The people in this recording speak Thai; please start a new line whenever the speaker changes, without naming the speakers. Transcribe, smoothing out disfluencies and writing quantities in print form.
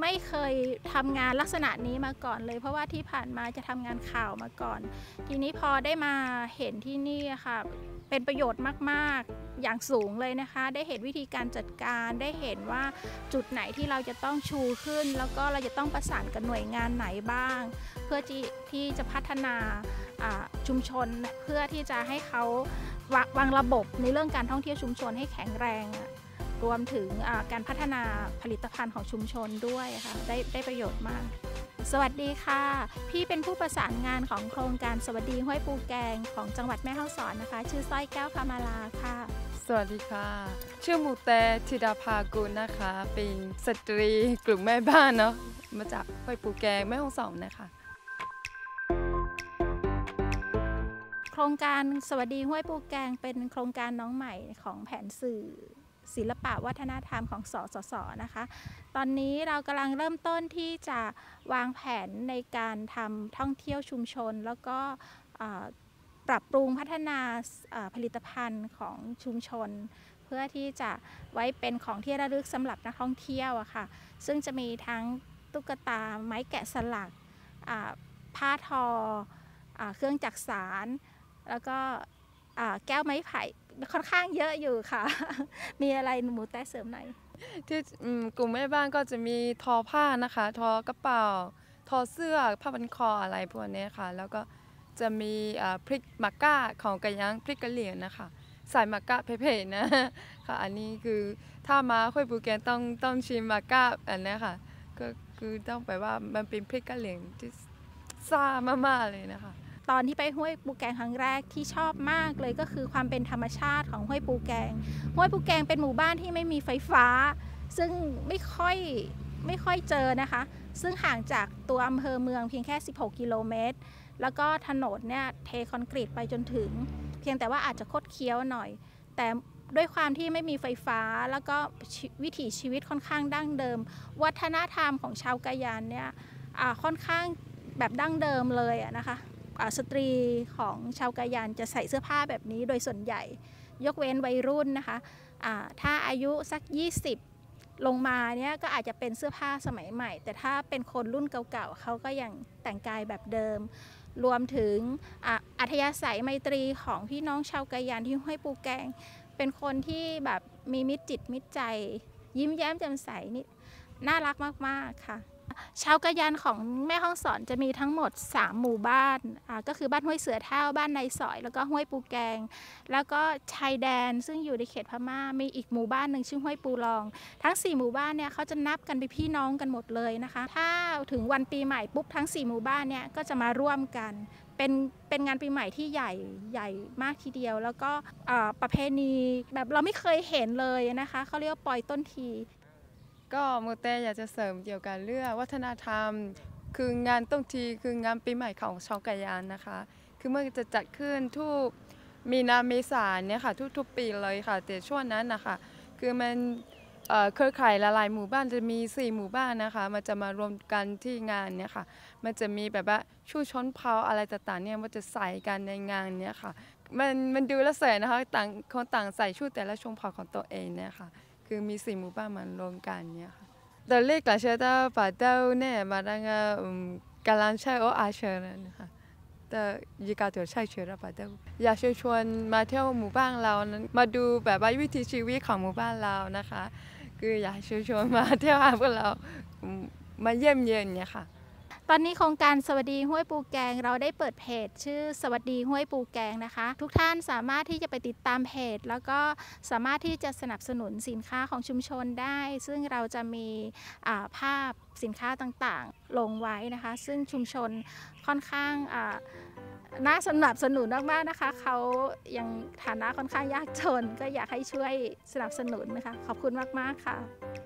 ไม่เคยทำงานลักษณะนี้มาก่อนเลยเพราะว่าที่ผ่านมาจะทำงานข่าวมาก่อนทีนี้พอได้มาเห็นที่นี่ค่ะเป็นประโยชน์มากๆอย่างสูงเลยนะคะได้เห็นวิธีการจัดการได้เห็นว่าจุดไหนที่เราจะต้องชูขึ้นแล้วก็เราจะต้องประสานกับหน่วยงานไหนบ้างเพื่อที่จะพัฒนาชุมชนเพื่อที่จะให้เขาวางระบบในเรื่องการท่องเที่ยวชุมชนให้แข็งแรงรวมถึงการพัฒนาผลิตภัณฑ์ของชุมชนด้วยค่ะได้ประโยชน์มากสวัสดีค่ะพี่เป็นผู้ประสานงานของโครงการสวัสดีห้วยปูแกงของจังหวัดแม่ฮ่องสอนนะคะชื่อสร้อยแก้วคามาลาค่ะ
สวัสดีค่ะชื่อมูเตธิดาภากุลนะคะเป็นสตรีกลุ่มแม่บ้านเนาะมาจากห้วยปูแกงแม่ฮ่องสอนนะคะ
โครงการสวัสดีห้วยปูแกงเป็นโครงการน้องใหม่ของแผนสื่อศิลปะวัฒนธรรมของสสส.นะคะตอนนี้เรากำลังเริ่มต้นที่จะวางแผนในการทำท่องเที่ยวชุมชนแล้วก็ปรับปรุงพัฒนาผลิตภัณฑ์ของชุมชนเพื่อที่จะไว้เป็นของที่ระลึกสำหรับนักท่องเที่ยวอะค่ะซึ่งจะมีทั้งตุ๊กตาไม้แกะสลักผ้าทอเครื่องจักสานแล้วก็แก้วไม้ไผ่ค่อนข้างเยอะอยู่ค่ะ มีอะไรหมูแต้เสริมหน่อย
ที่กลุ่มแม่บ้านก็จะมีทอผ้านะคะทอกระเป๋าทอเสื้อผ้าพันคออะไรพวกนี้ค่ะแล้วก็จะมีพริกมักก้าของกระยังพริกกะเหรี่ยงนะคะใส่มักก้าเผ็ดๆนะค่ะอันนี้คือถ้ามาห้วยปูแกงต้องชิมมักก้าอันนี้ค่ะก็คือต้องไปว่ามันเป็นพริกกะเหรี่ยงที่ซ่ามากๆเลยนะคะ
ตอนที่ไปห้วยปูแกงครั้งแรกที่ชอบมากเลยก็คือความเป็นธรรมชาติของห้วยปูแกงห้วยปูแกงเป็นหมู่บ้านที่ไม่มีไฟฟ้าซึ่งไม่ค่อยเจอนะคะซึ่งห่างจากตัวอำเภอเมืองเพียงแค่16กิโลเมตรแล้วก็ถนนเนี่ยเทคอนกรีตไปจนถึงเพียงแต่ว่าอาจจะคดเคี้ยวหน่อยแต่ด้วยความที่ไม่มีไฟฟ้าแล้วก็วิถีชีวิตค่อนข้างดั้งเดิมวัฒนธรรมของชาวกะยานเนี่ยค่อนข้างแบบดั้งเดิมเลยนะคะสตรีของชาวกะยานจะใส่เสื้อผ้าแบบนี้โดยส่วนใหญ่ยกเว้นวัยรุ่นนะคะถ้าอายุสัก20ลงมาเนี่ยก็อาจจะเป็นเสื้อผ้าสมัยใหม่แต่ถ้าเป็นคนรุ่นเก่าๆเขาก็ยังแต่งกายแบบเดิมรวมถึงอัธยาศัยไมตรีของพี่น้องชาวกะยานที่ห้วยปูแกงเป็นคนที่แบบมีมิตรจิตมิตรใจยิ้มแย้มแจ่มใสนี่น่ารักมากๆค่ะชาวกะยานของแม่ฮ่องสอนจะมีทั้งหมด3หมู่บ้านก็คือบ้านห้วยเสือเท่าบ้านในสอยแล้วก็ห้วยปูแกงแล้วก็ชายแดนซึ่งอยู่ในเขตพม่ามีอีกหมู่บ้านหนึ่งชื่อห้วยปูรองทั้ง4หมู่บ้านเนี่ยเขาจะนับกันเป็นพี่น้องกันหมดเลยนะคะถ้าถึงวันปีใหม่ปุ๊บทั้ง4หมู่บ้านเนี่ยก็จะมาร่วมกันเป็นงานปีใหม่ที่ใหญ่มากทีเดียวแล้วก็ประเพณีแบบเราไม่เคยเห็นเลยนะคะเขาเรียกว่าปอยต้นที
ก็มูเต้อยากจะเสริมเกี่ยวกับเรื่องวัฒนธรรมคืองานต้นทีคืองานปีใหม่ของชาวกะยานนะคะคือเมื่อจะจัดขึ้นทุกมีนาเมษายนเนี่ยค่ะทุกปีเลยค่ะแต่ช่วงนั้นนะคะคือมันเครือข่ายละลายหมู่บ้านจะมี4หมู่บ้านนะคะมันจะมารวมกันที่งานเนี่ยค่ะมันจะมีแบบว่าชูชนเผ่าอะไรต่างๆเนี่ยมันจะใส่กันในงานเนี่ยค่ะมันดูและสวยนะคะต่างคนต่างใส่ชุดแต่ละชนเผ่าของตัวเองเนี่ยค่ะคือมี4หมู่บ้านมารวมกันเนี่ยค่ะตอนแรกเราเชื่อว่าป่าเต้าเนี่ยมาดังกำลังใช้โออาเชอร์นะคะแต่ยีกาตัวใช้เชื่อป่าเต้าอยากชวนมาเที่ยวหมู่บ้านเรามาดูแบบว่าวิถีชีวิตของหมู่บ้านเรานะคะคืออยากชวนมาเที่ยวหาพวกเรามาเยี่ยมเยียนเนี่ยค่ะ
ตอนนี้โครงการสวัสดีห้วยปูแกงเราได้เปิดเพจชื่อสวัสดีห้วยปูแกงนะคะทุกท่านสามารถที่จะไปติดตามเพจแล้วก็สามารถที่จะสนับสนุนสินค้าของชุมชนได้ซึ่งเราจะมีภาพสินค้าต่างๆลงไว้นะคะซึ่งชุมชนค่อนข้างน่าสนับสนุนมากๆนะคะเขายังฐานะค่อนข้างยากจนก็อยากให้ช่วยสนับสนุนนะคะขอบคุณมากๆค่ะ